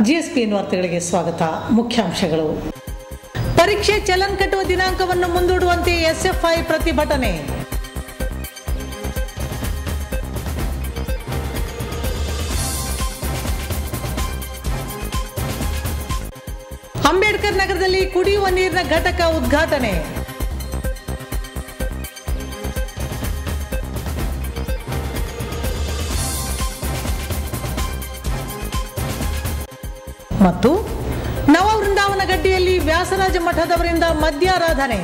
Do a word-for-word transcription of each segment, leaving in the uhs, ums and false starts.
GSPN ವಾರ್ತೆಗಳಿಗೆ ಸ್ವಾಗತ. ಮುಖ್ಯಾಂಶಗಳು. ಪರೀಕ್ಷೆ ಚಲನ್ ಕಟ್ಟುವ ದಿನಾಂಕವನ್ನು ಮುಂದೂಡುವಂತೆ ಎಸ್ಎಫ್ಐ ಪ್ರತಿಭಟನೆ. ಅಂಬೇಡ್ಕರ್ ನಗರದಲ್ಲಿ ಕುಡಿಯುವ ನೀರಿನ ಘಟಕ ಉದ್ಘಾಟನೆ. ಮತ್ತು ನವ ವೃಂದಾವನ ಗಡ್ಡಿಯಲ್ಲಿ ವ್ಯಾಸರಾಜ ಮಠದವರಿಂದ ಮಧ್ಯಾರಾಧನೆ.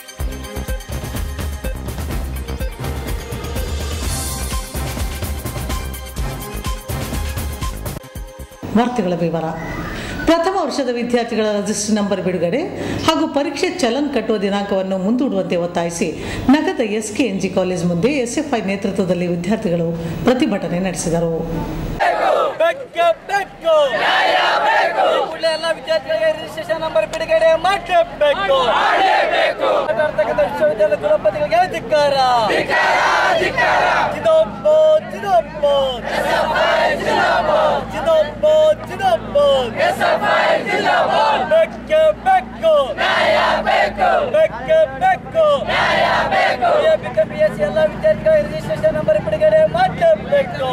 ವಾರ್ತೆಗಳ ವಿವರ. ಪ್ರಥಮ ವರ್ಷದ ವಿದ್ಯಾರ್ಥಿಗಳ ರಿಜಿಸ್ಟರ್ ನಂಬರ್ ಬಿಡುಗಡೆ ಹಾಗೂ ಪರೀಕ್ಷೆ ಚಲನ್ ಕಟ್ಟುವ ದಿನಾಂಕವನ್ನು ಮುಂದೂಡುವಂತೆ ಒತ್ತಾಯಿಸಿ ನಗರದ ಎಸ್ಕೆಎನ್ಜಿ ಕಾಲೇಜ್ ಮುಂದೆ ಎಸ್ಎಫ್ಐ ನೇತೃತ್ವದಲ್ಲಿ ವಿದ್ಯಾರ್ಥಿಗಳು ಪ್ರತಿಭಟನೆ ನಡೆಸಿದರು. ಎಲ್ಲ ವಿದ್ಯಾರ್ಥಿಗಳಿಗೆ ರಿಜಿಸ್ಟ್ರೇಷನ್ ನಂಬರ್ ಬಿಡುಗಡೆ ಮಾಡಲೇಬೇಕು. ವಿಶ್ವವಿದ್ಯಾಲಯ ಕುಲಪತಿಗಳಿಗೆ ಧಿಕ್ಕಾರ. ಜಿದೋಬ್ಬೋ ಜಿದೋಬ್ಬೋ ಜಿದೋಬ್ಬೋ ಜಿದೋಬ್ಬೋ ಬೆಕ್ಕೆ ಬೆಕ್ಕು ಬೆಕ್ಕೆ ಬೆಕ್ಕು. ಬಿಎಸ್ಸಿ ಎಲ್ಲ ವಿದ್ಯಾರ್ಥಿಗಳಿಗೆ ರಿಜಿಸ್ಟ್ರೇಷನ್ ನಂಬರ್ ಬಿಡುಗಡೆ ಮಾಡಲೇಬೇಕು.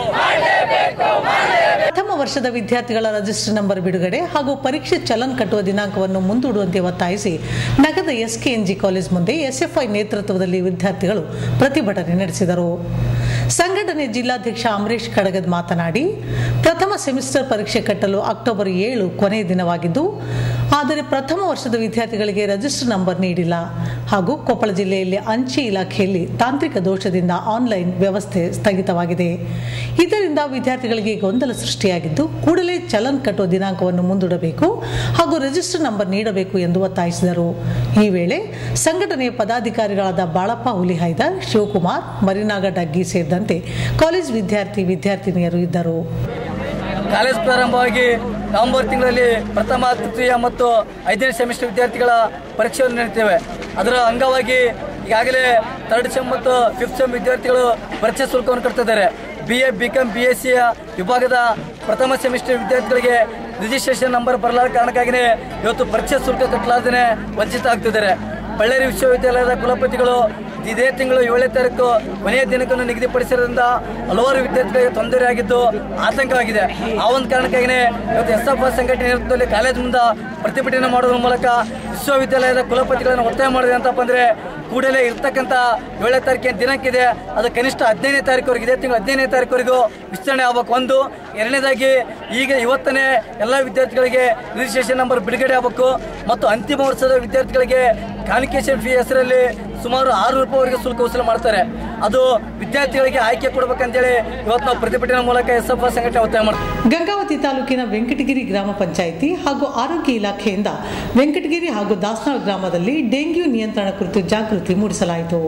ಪ್ರಥಮ ವರ್ಷದ ವಿದ್ಯಾರ್ಥಿಗಳ ರಿಜಿಸ್ಟರ್ ನಂಬರ್ ಬಿಡುಗಡೆ ಹಾಗೂ ಪರೀಕ್ಷೆ ಚಲನ್ ಕಟ್ಟುವ ದಿನಾಂಕವನ್ನು ಮುಂದೂಡುವಂತೆ ಒತ್ತಾಯಿಸಿ ನಗರದ ಎಸ್ಕೆಎನ್ಜಿ ಕಾಲೇಜ್ ಮುಂದೆ ಎಸ್ಎಫ್ಐ ನೇತೃತ್ವದಲ್ಲಿ ವಿದ್ಯಾರ್ಥಿಗಳು ಪ್ರತಿಭಟನೆ ನಡೆಸಿದರು. ಸಂಘಟನೆ ಜಿಲ್ಲಾಧ್ಯಕ್ಷ ಅಮರೇಶ್ ಕಡಗದ್ ಮಾತನಾಡಿ, ಪ್ರಥಮ ಸೆಮಿಸ್ಟರ್ ಪರೀಕ್ಷೆ ಕಟ್ಟಲು ಅಕ್ಟೋಬರ್ ಏಳು ಕೊನೆಯ ದಿನವಾಗಿದ್ದು, ಆದರೆ ಪ್ರಥಮ ವರ್ಷದ ವಿದ್ಯಾರ್ಥಿಗಳಿಗೆ ರಿಜಿಸ್ಟರ್ ನಂಬರ್ ನೀಡಿಲ್ಲ ಹಾಗೂ ಕೊಪ್ಪಳ ಜಿಲ್ಲೆಯಲ್ಲಿ ಅಂಚೆ ಇಲಾಖೆಯಲ್ಲಿ ತಾಂತ್ರಿಕ ದೋಷದಿಂದ ಆನ್ಲೈನ್ ವ್ಯವಸ್ಥೆ ಸ್ಥಗಿತವಾಗಿದೆ. ಇದರಿಂದ ವಿದ್ಯಾರ್ಥಿಗಳಿಗೆ ಗೊಂದಲ ಸೃಷ್ಟಿಯಾಗಿದ್ದು, ಕೂಡಲೇ ಚಲನ್ ಕಟ್ಟುವ ದಿನಾಂಕವನ್ನು ಮುಂದೂಡಬೇಕು ಹಾಗೂ ರಿಜಿಸ್ಟರ್ ನಂಬರ್ ನೀಡಬೇಕು ಎಂದು ಒತ್ತಾಯಿಸಿದರು. ಈ ವೇಳೆ ಸಂಘಟನೆಯ ಪದಾಧಿಕಾರಿಗಳಾದ ಬಾಳಪ್ಪ ಹುಲಿಹೈದರ್, ಶಿವಕುಮಾರ್, ಮರಿನಾಗ ಡಗ್ಗಿ ಸೇರಿದಂತೆ ಕಾಲೇಜ್ ವಿದ್ಯಾರ್ಥಿ ವಿದ್ಯಾರ್ಥಿನಿಯರು ಇದ್ದರು. ಕಾಲೇಜ್ ಪ್ರಾರಂಭವಾಗಿ ನವೆಂಬರ್ ತಿಂಗಳಲ್ಲಿ ಪ್ರಥಮ, ತೃತೀಯ ಮತ್ತು ಐದನೇ ಸೆಮಿಸ್ಟರ್ ವಿದ್ಯಾರ್ಥಿಗಳ ಪರೀಕ್ಷೆಯನ್ನು ನಡೆಯುತ್ತೇವೆ. ಅದರ ಅಂಗವಾಗಿ ಈಗಾಗಲೇ ಥರ್ಡ್ ಸೆಮ್ ಮತ್ತು ಫಿಫ್ತ್ ಸೆಮ್ ವಿದ್ಯಾರ್ಥಿಗಳು ಪರೀಕ್ಷೆ ಶುಲ್ಕವನ್ನು ಕಟ್ತಿದ್ದಾರೆ. B A B com B S C ವಿಭಾಗದ ಪ್ರಥಮ ಸೆಮಿಸ್ಟರ್ ವಿದ್ಯಾರ್ಥಿಗಳಿಗೆ ರಿಜಿಸ್ಟ್ರೇಷನ್ ನಂಬರ್ ಬರಲಾರ ಕಾರಣಕ್ಕಾಗಿಯೇ ಇವತ್ತು ಪರೀಕ್ಷೆ ಶುಲ್ಕ ಕಟ್ಟಲಾರದೇ ವಂಚಿತ ಆಗ್ತಿದ್ದಾರೆ. ಬಳ್ಳಾರಿ ವಿಶ್ವವಿದ್ಯಾಲಯದ ಕುಲಪತಿಗಳು ಇದೇ ತಿಂಗಳು ಏಳನೇ ತಾರೀಕು ಕೊನೆಯ ದಿನಕ್ಕನ್ನು ನಿಗದಿಪಡಿಸಿರೋದ್ರಿಂದ ಹಲವಾರು ವಿದ್ಯಾರ್ಥಿಗಳಿಗೆ ತೊಂದರೆ ಆಗಿದ್ದು ಆತಂಕವಾಗಿದೆ. ಆ ಒಂದು ಕಾರಣಕ್ಕಾಗಿಯೇ ಇವತ್ತು ಎಸ್ ಎಫ್ ಐ ಸಂಘಟನೆ ನೇತೃತ್ವದಲ್ಲಿ ಕಾಲೇಜ್ ಮುಂದೆ ಪ್ರತಿಭಟನೆ ಮಾಡೋದ್ರ ಮೂಲಕ ವಿಶ್ವವಿದ್ಯಾಲಯದ ಕುಲಪತಿಗಳನ್ನು ಒತ್ತಾಯ ಮಾಡಿದೆ ಅಂತಪ್ಪ ಅಂದರೆ ಕೂಡಲೇ ಇರ್ತಕ್ಕಂಥ ಏಳನೇ ತಾರೀಕಿನ ದಿನಾಂಕಿದೆ, ಅದು ಕನಿಷ್ಠ ಹದಿನೈದನೇ ತಾರೀಕುವರೆಗೆ ಇದೇ ತಿಂಗಳು ಹದಿನೈದನೇ ತಾರೀಕುವರೆಗೂ ವಿಸ್ತರಣೆ ಆಗಬೇಕು. ಒಂದು ಎರಡನೇದಾಗಿ ಈಗ ಇವತ್ತನೇ ಎಲ್ಲ ವಿದ್ಯಾರ್ಥಿಗಳಿಗೆ ರಿಜಿಸ್ಟ್ರೇಷನ್ ನಂಬರ್ ಬಿಡುಗಡೆ ಆಗಬೇಕು ಮತ್ತು ಅಂತಿಮ ವರ್ಷದ ವಿದ್ಯಾರ್ಥಿಗಳಿಗೆ ಕಾನ್ವೊಕೇಶನ್ ಫೀ ಹೆಸರಲ್ಲಿ ಸುಮಾರು ಆರು ರೂಪಾಯಿವರೆಗೆ ಶುಲ್ಕ ವಸೂಲು ಮಾಡ್ತಾರೆ. ಅದು ವಿದ್ಯಾರ್ಥಿಗಳಿಗೆ ಆಯ್ಕೆ ಕೊಡಬೇಕಂತೇಳಿ ಇವತ್ತು ನಾವು ಪ್ರತಿಭಟನೆ ಮೂಲಕ ಎಸ್ ಎಫ್ ಐ ಸಂಘಟನೆ ಒತ್ತಾಯ ಮಾಡ್ತೀವಿ. ಗಂಗಾವತಿ ತಾಲೂಕಿನ ವೆಂಕಟಗಿರಿ ಗ್ರಾಮ ಪಂಚಾಯಿತಿ ಹಾಗೂ ಆರೋಗ್ಯ ಇಲಾಖೆಯಿಂದ ವೆಂಕಟಗಿರಿ ಹಾಗೂ ದಾಸನಾಳ್ ಗ್ರಾಮದಲ್ಲಿ ಡೆಂಗ್ಯೂ ನಿಯಂತ್ರಣ ಕುರಿತು ಜಾಗೃತಿ ಮೂಡಿಸಲಾಯಿತು.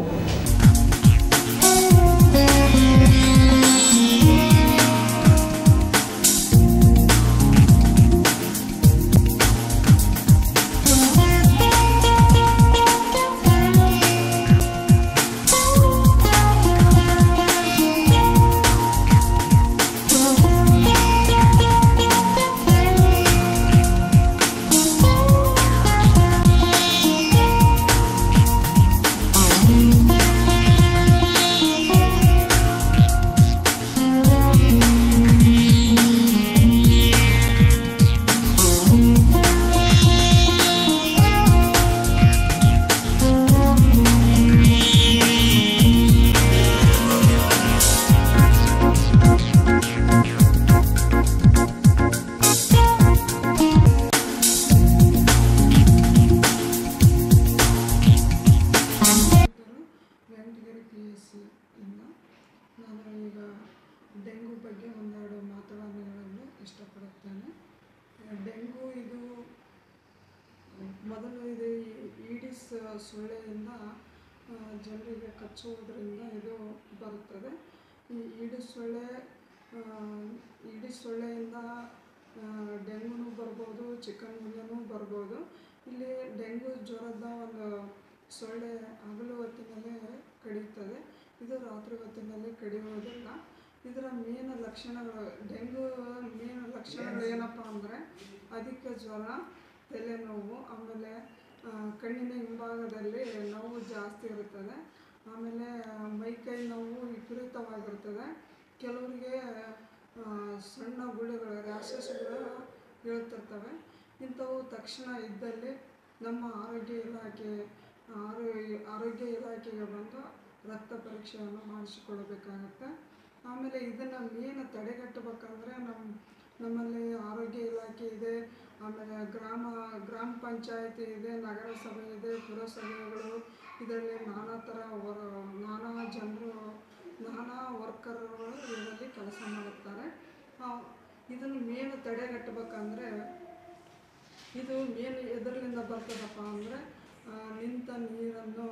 ನಾನು ಈಗ ಡೆಂಗು ಬಗ್ಗೆ ಒಂದೆರಡು ಮಾತನಾಡಲು ಇಷ್ಟಪಡುತ್ತೇನೆ. ಡೆಂಗು ಇದು ಮೊದಲು ಇದು ಈಡಿಸ್ ಸೊಳ್ಳೆಯಿಂದ ಜನರಿಗೆ ಕಚ್ಚುವುದರಿಂದ ಇದು ಬರುತ್ತದೆ. ಈ ಈಡಿಸ್ ಸೊಳ್ಳೆ ಈಡಿಸ್ ಸೊಳ್ಳೆಯಿಂದ ಡೆಂಗುನೂ ಬರ್ಬೋದು, ಚಿಕನ್ ಗುನ್ಯಾನೂ ಬರ್ಬೋದು. ಇಲ್ಲಿ ಡೆಂಗು ಜ್ವರದ ಒಂದು ಸೊಳ್ಳೆ ಹಗಲು ಹೊತ್ತಿನಲ್ಲೇ ಕಡಿಯುತ್ತದೆ, ಇದು ರಾತ್ರಿ ಹೊತ್ತಿನಲ್ಲಿ ಕಡಿಯುವುದಿಲ್ಲ. ಇದರ ಮೇನ್ ಲಕ್ಷಣಗಳು ಡೆಂಗು ಮೇನ್ ಲಕ್ಷಣಗಳು ಏನಪ್ಪ ಅಂದರೆ ಅಧಿಕ ಜ್ವರ, ತಲೆನೋವು, ಆಮೇಲೆ ಕಣ್ಣಿನ ಹಿಂಭಾಗದಲ್ಲಿ ನೋವು ಜಾಸ್ತಿ ಇರುತ್ತದೆ, ಆಮೇಲೆ ಮೈಕೈ ನೋವು ವಿಪರೀತವಾಗಿರ್ತದೆ, ಕೆಲವರಿಗೆ ಸಣ್ಣ ಗುಳಿಗಳು ರ್ಯಾಷಸ್ಗಳು ಹೇಳ್ತಿರ್ತವೆ. ಇಂಥವು ತಕ್ಷಣ ಇದ್ದಲ್ಲಿ ನಮ್ಮ ಆರೋಗ್ಯ ಇಲಾಖೆ ಆರೋಗ್ಯ ಆರೋಗ್ಯ ಇಲಾಖೆಗೆ ಬಂದು ರಕ್ತ ಪರೀಕ್ಷೆಯನ್ನು ಮಾಡಿಸಿಕೊಳ್ಬೇಕಾಗತ್ತೆ. ಆಮೇಲೆ ಇದನ್ನು ಮೇನ್ ತಡೆಗಟ್ಟಬೇಕಂದ್ರೆ ನಮ್ಮ ನಮ್ಮಲ್ಲಿ ಆರೋಗ್ಯ ಇಲಾಖೆ ಇದೆ, ಆಮೇಲೆ ಗ್ರಾಮ ಗ್ರಾಮ ಪಂಚಾಯತಿ ಇದೆ, ನಗರಸಭೆ ಇದೆ, ಪುರಸಭೆಗಳು, ಇದರಲ್ಲಿ ನಾನಾ ಥರ ವರ್ ನಾನಾ ಜನರು ನಾನಾ ವರ್ಕರ್ಗಳು ಇದರಲ್ಲಿ ಕೆಲಸ ಮಾಡುತ್ತಾರೆ. ಇದನ್ನು ಮೇನ್ ತಡೆಗಟ್ಟಬೇಕಂದ್ರೆ ಇದು ಮೇನ್ ಎದರಿಂದ ಬರ್ತದಪ್ಪ ಅಂದರೆ ನಿಂತ ನೀರನ್ನು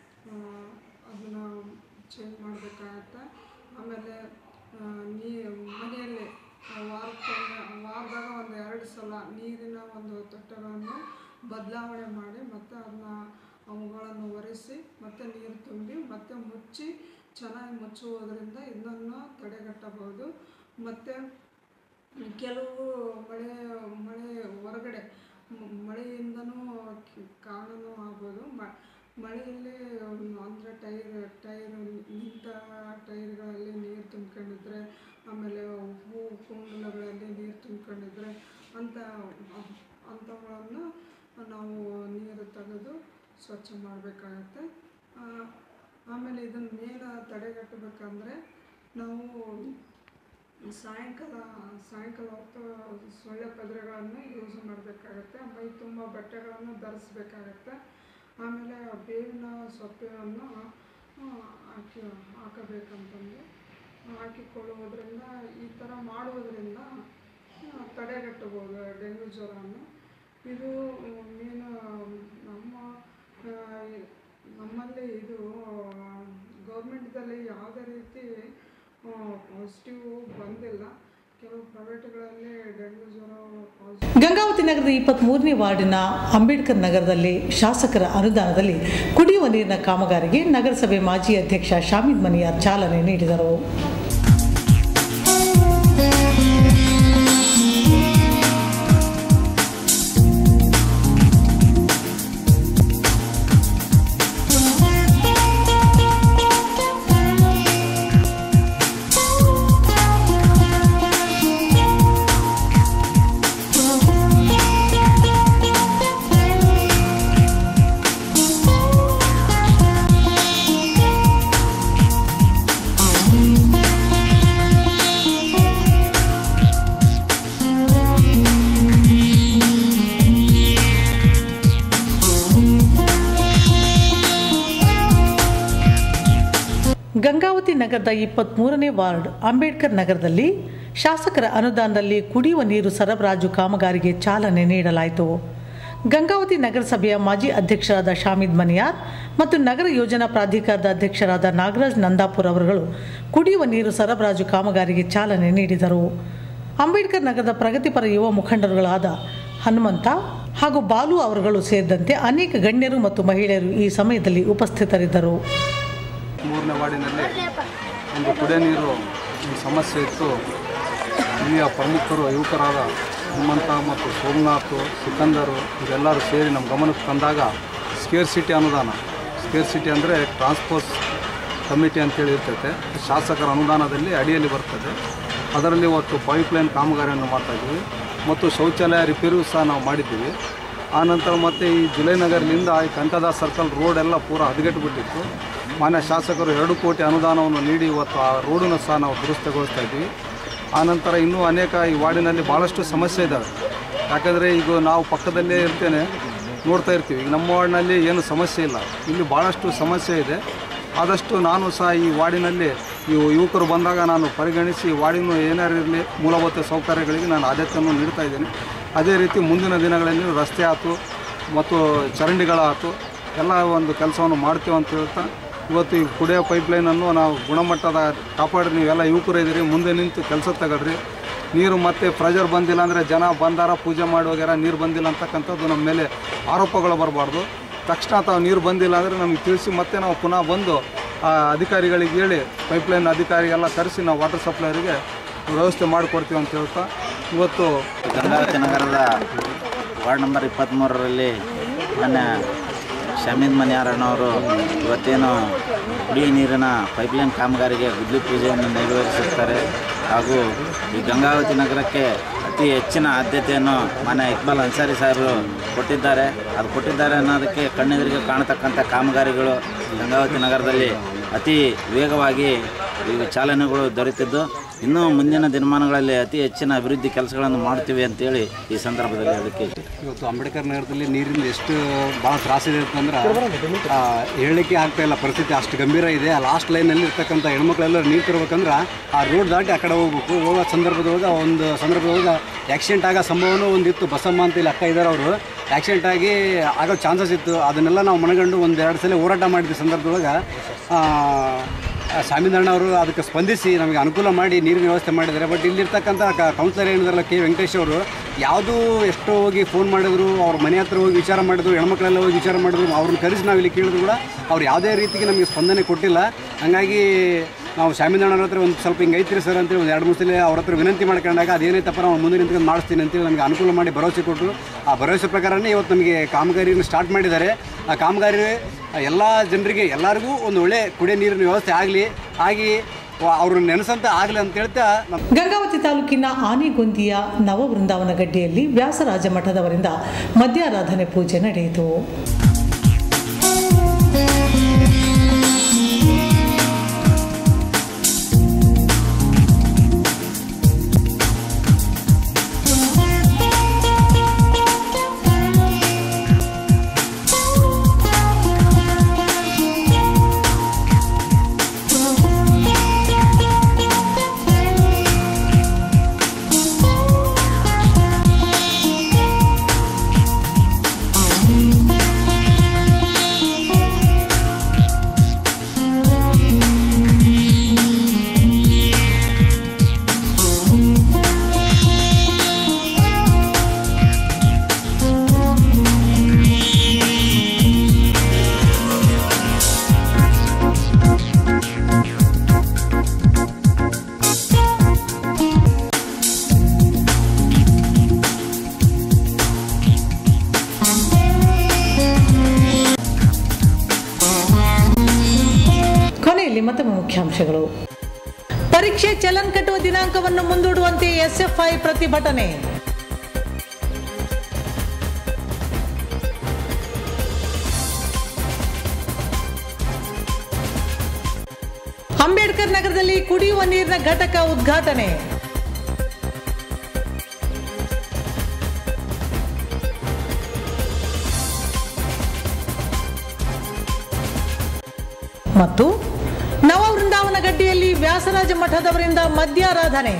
ಅದನ್ನು ಚೇಂಜ್ ಮಾಡಬೇಕಾಗತ್ತೆ. ಆಮೇಲೆ ನೀ ಮನೆಯಲ್ಲಿ ವಾರಕ್ಕೆ ವಾರದಾಗ ಒಂದು ಎರಡು ಸಲ ನೀರಿನ ಒಂದು ತೊಟ್ಟೆಗಳನ್ನು ಬದಲಾವಣೆ ಮಾಡಿ ಮತ್ತು ಅದನ್ನ ಅವುಗಳನ್ನು ಒರೆಸಿ ಮತ್ತು ನೀರು ತುಂಬಿ ಮತ್ತು ಮುಚ್ಚಿ ಚೆನ್ನಾಗಿ ಮುಚ್ಚುವುದರಿಂದ ಇದನ್ನು ತಡೆಗಟ್ಟಬಹುದು. ಮತ್ತು ಕೆಲವು ಮಳೆ ಮಳೆ ಹೊರಗಡೆ ಮಳೆಯಿಂದನೂ ಕಾರಣವೂ ಆಗ್ಬೋದು. ಮಳೆಯಲ್ಲಿ ಅಂದರೆ ಟೈರ್ ಟೈರ್ ನಿಂತ ಟೈರ್ಗಳಲ್ಲಿ ನೀರು ತುಂಬ್ಕೊಂಡಿದ್ರೆ, ಆಮೇಲೆ ಹೂ ಕುಂಡಲಗಳಲ್ಲಿ ನೀರು ತುಂಬ್ಕೊಂಡಿದ್ರೆ ಅಂಥ ಅಂಥವುಗಳನ್ನು ನಾವು ನೀರು ತೆಗೆದು ಸ್ವಚ್ಛ ಮಾಡಬೇಕಾಗತ್ತೆ. ಆಮೇಲೆ ಇದನ್ನು ಮೇನ ತಡೆಗಟ್ಟಬೇಕಂದ್ರೆ ನಾವು ಸಾಯಂಕಾಲ ಸಾಯಂಕಾಲ ಹೊತ್ತು ಸೊಳ್ಳೆ ಪದರೆಗಳನ್ನು ಯೂಸ್ ಮಾಡಬೇಕಾಗತ್ತೆ, ಮೈ ತುಂಬ ಬಟ್ಟೆಗಳನ್ನು ಧರಿಸ್ಬೇಕಾಗತ್ತೆ. ಆಮೇಲೆ ಬೇವಿನ ಸೊಪ್ಪನ್ನು ಹಾಕಿ ಹಾಕಬೇಕಂತಂದು ಹಾಕಿಕೊಳ್ಳುವುದರಿಂದ ಈ ಥರ ಮಾಡುವುದರಿಂದ ತಡೆಗಟ್ಟಬಹುದು ಡೆಂಗ್ಯೂ ಜ್ವರವನ್ನು. ಇದು ಮೇನು ನಮ್ಮ ನಮ್ಮಲ್ಲಿ ಇದು ಗೌರ್ಮೆಂಟ್ದಲ್ಲಿ ಯಾವುದೇ ರೀತಿ ಪಾಸಿಟಿವ್ ಬಂದಿಲ್ಲ. ಕೆಲವು ಪ್ರೈವೇಟ್ಗಳಲ್ಲಿ ಡೆಂಗ್ಯೂ ಜ್ವರ. ಗಂಗಾವತಿ ನಗರದ ಇಪ್ಪತ್ತ್ ಮೂರನೇ ವಾರ್ಡಿನ ಅಂಬೇಡ್ಕರ್ ನಗರದಲ್ಲಿ ಶಾಸಕರ ಅನುದಾನದಲ್ಲಿ ಕುಡಿಯುವ ನೀರಿನ ಕಾಮಗಾರಿಗೆ ನಗರಸಭೆ ಮಾಜಿ ಅಧ್ಯಕ್ಷ ಶಾಮೀದ್ ಮನಿಯಾರ್ ಚಾಲನೆ ನೀಡಿದರು. ಗಂಗಾವತಿ ನಗರದ ಇಪ್ಪತ್ತ್ ಮೂರನೇ ವಾರ್ಡ್ ಅಂಬೇಡ್ಕರ್ ನಗರದಲ್ಲಿ ಶಾಸಕರ ಅನುದಾನದಲ್ಲಿ ಕುಡಿಯುವ ನೀರು ಸರಬರಾಜು ಕಾಮಗಾರಿಗೆ ಚಾಲನೆ ನೀಡಲಾಯಿತು. ಗಂಗಾವತಿ ನಗರಸಭೆಯ ಮಾಜಿ ಅಧ್ಯಕ್ಷರಾದ ಶಾಮೀದ್ ಮನಿಯಾರ್ ಮತ್ತು ನಗರ ಯೋಜನಾ ಪ್ರಾಧಿಕಾರದ ಅಧ್ಯಕ್ಷರಾದ ನಾಗರಾಜ್ ನಂದಾಪುರ್ ಅವರುಗಳು ಕುಡಿಯುವ ನೀರು ಸರಬರಾಜು ಕಾಮಗಾರಿಗೆ ಚಾಲನೆ ನೀಡಿದರು. ಅಂಬೇಡ್ಕರ್ ನಗರದ ಪ್ರಗತಿಪರ ಯುವ ಮುಖಂಡರುಗಳಾದ ಹನುಮಂತ ಹಾಗೂ ಬಾಲು ಅವರುಗಳು ಸೇರಿದಂತೆ ಅನೇಕ ಗಣ್ಯರು ಮತ್ತು ಮಹಿಳೆಯರು ಈ ಸಮಯದಲ್ಲಿ ಉಪಸ್ಥಿತರಿದ್ದರು. ಮೂರನೇ ವಾರ್ಡಿನಲ್ಲಿ ಒಂದು ಕುಡಿಯ ನೀರು ಸಮಸ್ಯೆ ಇತ್ತು. ಇಲ್ಲಿಯ ಪ್ರಮುಖರು ಯುವಕರಾದ ಹನುಮಂತ ಮತ್ತು ಸೋಮನಾಥ್, ಸಿಕಂದರು ಇವರೆಲ್ಲರೂ ಸೇರಿ ನಮ್ಮ ಗಮನಕ್ಕೆ ತಂದಾಗ ಸ್ಕೇರ್ ಸಿಟಿ ಅನುದಾನ, ಸ್ಕೇರ್ ಸಿಟಿ ಅಂದರೆ ಟ್ರಾನ್ಸ್ಪೋರ್ಟ್ ಕಮಿಟಿ ಅಂತೇಳಿ ಇರ್ತೈತೆ, ಶಾಸಕರ ಅನುದಾನದಲ್ಲಿ ಅಡಿಯಲ್ಲಿ ಬರ್ತದೆ. ಅದರಲ್ಲಿ ಇವತ್ತು ಪೈಪ್ಲೈನ್ ಕಾಮಗಾರಿಯನ್ನು ಮಾಡ್ತಾಯಿದ್ವಿ ಮತ್ತು ಶೌಚಾಲಯ ರಿಪೇರಿಯೂ ಸಹ ನಾವು ಮಾಡಿದ್ದೀವಿ. ಆನಂತರ ಮತ್ತು ಈ ಜುಲೈ ನಗರದಿಂದ ಈ ಕಂಠದಾಸ್ ಸರ್ಕಲ್ ರೋಡೆಲ್ಲ ಪೂರ ಹದಗೆಟ್ಟುಬಿಟ್ಟಿತ್ತು. ಮಾನ್ಯ ಶಾಸಕರು ಎರಡು ಕೋಟಿ ಅನುದಾನವನ್ನು ನೀಡಿ ಇವತ್ತು ಆ ರೋಡನ್ನು ಸಹ ನಾವು ದುರಸ್ತಿಗೊಳಿಸ್ತಾ ಇದ್ವಿ. ಆನಂತರ ಇನ್ನೂ ಅನೇಕ ಈ ವಾರ್ಡಿನಲ್ಲಿ ಭಾಳಷ್ಟು ಸಮಸ್ಯೆ ಇದ್ದಾವೆ. ಯಾಕಂದರೆ ಈಗ ನಾವು ಪಕ್ಕದಲ್ಲೇ ಇರ್ತೇನೆ ನೋಡ್ತಾ ಇರ್ತೀವಿ. ಈಗ ನಮ್ಮ ವಾರ್ಡಿನಲ್ಲಿ ಏನು ಸಮಸ್ಯೆ ಇಲ್ಲ, ಇಲ್ಲಿ ಭಾಳಷ್ಟು ಸಮಸ್ಯೆ ಇದೆ. ಆದಷ್ಟು ನಾನು ಸಹ ಈ ವಾರ್ಡಿನಲ್ಲಿ ಇವು ಯುವಕರು ಬಂದಾಗ ನಾನು ಪರಿಗಣಿಸಿ ವಾರ್ಡಿನ ಏನಾರು ಇರಲಿ ಮೂಲಭೂತ ಸೌಕರ್ಯಗಳಿಗೆ ನಾನು ಆದ್ಯತೆಯನ್ನು ನೀಡ್ತಾ ಇದ್ದೇನೆ. ಅದೇ ರೀತಿ ಮುಂದಿನ ದಿನಗಳಲ್ಲಿ ರಸ್ತೆ ಆಯ್ತು ಮತ್ತು ಚರಂಡಿಗಳಾಯ್ತು ಎಲ್ಲ ಒಂದು ಕೆಲಸವನ್ನು ಮಾಡ್ತೀವಿ ಅಂತ ಹೇಳ್ತಾ ಇವತ್ತು ಈ ಕುಡಿಯೋ ಪೈಪ್ಲೈನನ್ನು ನಾವು ಗುಣಮಟ್ಟದ ಕಾಪಾಡಿ ನೀವೆಲ್ಲ ಯುವಕರು ಇದ್ದೀರಿ, ಮುಂದೆ ನಿಂತು ಕೆಲಸ ತಗೊಳ್ರಿ. ನೀರು ಮತ್ತು ಪ್ರೆಜರ್ ಬಂದಿಲ್ಲ ಅಂದರೆ ಜನ ಬಂದಾರ ಪೂಜೆ ಮಾಡುವಾಗ್ಯಾರ ನೀರು ಬಂದಿಲ್ಲ ಅಂತಕ್ಕಂಥದ್ದು ನಮ್ಮ ಮೇಲೆ ಆರೋಪಗಳು ಬರಬಾರ್ದು. ತಕ್ಷಣ ತಾವು ನೀರು ಬಂದಿಲ್ಲ ಅಂದರೆ ನಮಗೆ ತಿಳಿಸಿ ಮತ್ತೆ ನಾವು ಪುನಃ ಬಂದು ಆ ಅಧಿಕಾರಿಗಳಿಗೆ ಹೇಳಿ ಪೈಪ್ಲೈನ್ ಅಧಿಕಾರಿಗೆಲ್ಲ ಕರೆಸಿ ನಾವು ವಾಟರ್ ಸಪ್ಲೈರಿಗೆ ವ್ಯವಸ್ಥೆ ಮಾಡಿಕೊಡ್ತೀವಿ ಅಂತ ಹೇಳ್ತಾ ಇವತ್ತು ಗಂಗಾವತಿ ನಗರದ ವಾರ್ಡ್ ನಂಬರ್ ಇಪ್ಪತ್ತ್ಮೂರರಲ್ಲಿ ನನ್ನ ಶಮೀದ್ ಮನಿಯಾರಣ್ಣವರು ಇವತ್ತೇನು ಕುಡಿಯ ನೀರಿನ ಪೈಪ್ಲೈನ್ ಕಾಮಗಾರಿಗೆ ಗುದ್ಲಿ ಪೂಜೆಯನ್ನು ನೆರವೇರಿಸುತ್ತಾರೆ. ಹಾಗೂ ಈ ಗಂಗಾವತಿ ನಗರಕ್ಕೆ ಅತಿ ಹೆಚ್ಚಿನ ಆದ್ಯತೆಯನ್ನು ಮಾನ್ಯ ಇಕ್ಬಾಲ್ ಅನ್ಸಾರಿ ಸಾಹೇಬರು ಕೊಟ್ಟಿದ್ದಾರೆ. ಅದು ಕೊಟ್ಟಿದ್ದಾರೆ ಅನ್ನೋದಕ್ಕೆ ಕಣ್ಣೆದುರಿಗೆ ಕಾಣತಕ್ಕಂಥ ಕಾಮಗಾರಿಗಳು ಗಂಗಾವತಿ ನಗರದಲ್ಲಿ ಅತಿ ವೇಗವಾಗಿ ಈ ಚಾಲನೆಗಳು ದೊರೆತಿದ್ದು ಇನ್ನೂ ಮುಂದಿನ ದಿನಮಾನಗಳಲ್ಲಿ ಅತಿ ಹೆಚ್ಚಿನ ಅಭಿವೃದ್ಧಿ ಕೆಲಸಗಳನ್ನು ಮಾಡ್ತೀವಿ ಅಂತೇಳಿ ಈ ಸಂದರ್ಭದಲ್ಲಿ ಹೇಳಲಿಕ್ಕೆ ಇವತ್ತು ಅಂಬೇಡ್ಕರ್ ನಗರದಲ್ಲಿ ನೀರಿಂದ ಎಷ್ಟು ಭಾಳ ತ್ರಾಸಿದೆ ಅಂತಂದ್ರೆ ಹೇಳಲಿಕ್ಕೆ ಆಗ್ತಾ ಇಲ್ಲ. ಪರಿಸ್ಥಿತಿ ಅಷ್ಟು ಗಂಭೀರ ಇದೆ. ಆ ಲಾಸ್ಟ್ ಲೈನಲ್ಲಿ ಇರ್ತಕ್ಕಂಥ ಹೆಣ್ಮಕ್ಳೆಲ್ಲ ನೀರು ತರಬೇಕಂದ್ರೆ ಆ ರೋಡ್ ದಾಟಿ ಆ ಕಡೆ ಹೋಗ್ಬೇಕು. ಹೋಗೋ ಸಂದರ್ಭದೊಳಗೆ ಒಂದು ಸಂದರ್ಭದೊಳಗೆ ಆ್ಯಕ್ಸಿಡೆಂಟ್ ಆಗೋ ಸಂಭವನೂ ಒಂದಿತ್ತು. ಬಸಮ್ಮ ಅಂತ ಇಲ್ಲಿ ಅಕ್ಕ ಇದ್ದಾರೆ, ಅವರು ಆ್ಯಕ್ಸಿಡೆಂಟ್ ಆಗಿ ಆಗೋ ಚಾನ್ಸಸ್ ಇತ್ತು. ಅದನ್ನೆಲ್ಲ ನಾವು ಮನಗಂಡು ಒಂದು ಎರಡು ಸಲ ಹೋರಾಟ ಮಾಡಿದ ಸಂದರ್ಭದೊಳಗೆ ಸ್ವಾಮಿನಾರಾಯಣ ಅವರು ಅದಕ್ಕೆ ಸ್ಪಂದಿಸಿ ನಮಗೆ ಅನುಕೂಲ ಮಾಡಿ ನೀರಿನ ವ್ಯವಸ್ಥೆ ಮಾಡಿದ್ದಾರೆ. ಬಟ್ ಇಲ್ಲಿರ್ತಕ್ಕಂಥ ಕೌನ್ಸಿಲರ್ ಏನಿದಾರಲ್ಲ ಕೆ ವೆಂಕಟೇಶ್ ಅವರು ಯಾವುದೂ ಎಷ್ಟೋ ಹೋಗಿ ಫೋನ್ ಮಾಡಿದ್ರು, ಅವ್ರ ಮನೆ ಹತ್ರ ಹೋಗಿ ವಿಚಾರ ಮಾಡಿದ್ರು, ಹೆಣ್ಮಕ್ಳೆಲ್ಲ ಹೋಗಿ ವಿಚಾರ ಮಾಡಿದ್ರು, ಅವ್ರನ್ನ ಕರೆಸಿ ನಾವು ಇಲ್ಲಿ ಕೇಳಿದ್ರು ಕೂಡ ಅವ್ರು ಯಾವುದೇ ರೀತಿಗೆ ನಮಗೆ ಸ್ಪಂದನೆ ಕೊಟ್ಟಿಲ್ಲ. ಹಾಗಾಗಿ ನಾವು ಸ್ವಾಮಿನಾರಾಯಣ ಹತ್ರ ಒಂದು ಸ್ವಲ್ಪ ಹಿಂಗೆ ಐತ್ರಿ ಸರ್ ಅಂತೇಳಿ ಒಂದು ಎರಡು ಮೂರು ಸಲ ಅವ್ರ ಹತ್ರ ವಿನಂತಿ ಮಾಡ್ಕೊಂಡಾಗ ಅದೇನೈತಪ್ಪ ನಾವು ಮುಂದೆ ನಿಂತ್ಕೊಂಡು ಮಾಡಿಸ್ತೀನಿ ಅಂತೇಳಿ ನಮಗೆ ಅನುಕೂಲ ಮಾಡಿ ಭರವಸೆ ಕೊಟ್ಟರು. ಆ ಭರವಸೆ ಪ್ರಕಾರನೇ ಇವತ್ತು ನಮಗೆ ಕಾಮಗಾರಿಯನ್ನು ಸ್ಟಾರ್ಟ್ ಮಾಡಿದ್ದಾರೆ. ಆ ಕಾಮಗಾರಿ ಎಲ್ಲ ಜನರಿಗೆ ಎಲ್ಲರಿಗೂ ಒಂದು ಒಳ್ಳೆ ಕುಡಿಯೋ ನೀರಿನ ವ್ಯವಸ್ಥೆ ಆಗಲಿ ಆಗಿ ಅವ್ರನ್ನ ನೆನೆಸಂತ ಆಗಲಿ ಅಂತ ಹೇಳ್ತಾ ಗಂಗಾವತಿ ತಾಲೂಕಿನ ಆನೆಗೊಂದಿಯ ನವವೃಂದಾವನ ಗಡ್ಡೆಯಲ್ಲಿ ವ್ಯಾಸರಾಜ ಮಠದವರಿಂದ ಮಧ್ಯಾರಾಧನೆ ಪೂಜೆ ನಡೆಯಿತು. ಮತ್ತೊಮ್ಮೆ ಮುಖ್ಯಾಂಶಗಳು. ಪರೀಕ್ಷೆ ಚಲನ್ ಕಟ್ಟುವ ದಿನಾಂಕವನ್ನು ಮುಂದೂಡುವಂತೆ ಎಸ್ಎಫ್ಐ ಪ್ರತಿಭಟನೆ. ಅಂಬೇಡ್ಕರ್ ನಗರದಲ್ಲಿ ಕುಡಿಯುವ ನೀರಿನ ಘಟಕ ಉದ್ಘಾಟನೆ. ಮತ್ತು ನವವೃಂದಾವನ ಗಡ್ಡೆಯಲ್ಲಿ ವ್ಯಾಸರಾಜ ಮಠದವರಿಂದ ಮಧ್ಯಾರಾಧನೆ.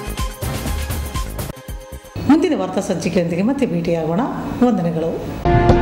ಮುಂದಿನ ವಾರ್ತಾ ಸಂಚಿಕೆಯೊಂದಿಗೆ ಮತ್ತೆ ಭೇಟಿಯಾಗೋಣ. ವಂದನೆಗಳು.